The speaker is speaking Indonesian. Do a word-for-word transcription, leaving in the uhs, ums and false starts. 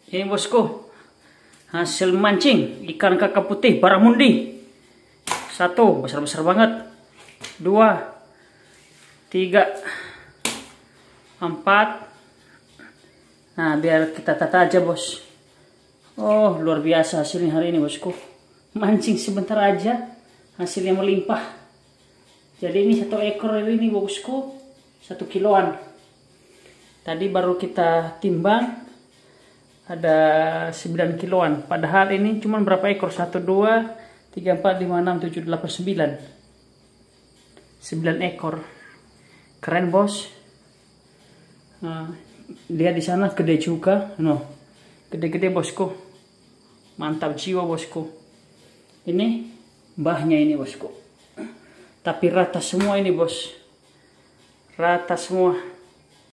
Ini bosku, hasil mancing ikan kakap putih baramundi. Satu, besar-besar banget. Dua, tiga, empat. Nah, biar kita tata aja bos. Oh, luar biasa hasilnya hari ini bosku. Mancing sebentar aja, hasilnya melimpah. Jadi ini satu ekor ini bosku, satu kiloan. Tadi baru kita timbang. Ada sembilan kiloan. Padahal ini cuma berapa ekor? satu, dua, tiga, empat, lima, enam, tujuh, delapan, sembilan. sembilan ekor. Keren bos. Nah, lihat di sana gede juga. No. Gede-gede bosku. Mantap jiwa bosku. Ini mbahnya ini bosku. Tapi rata semua ini bos. Rata semua.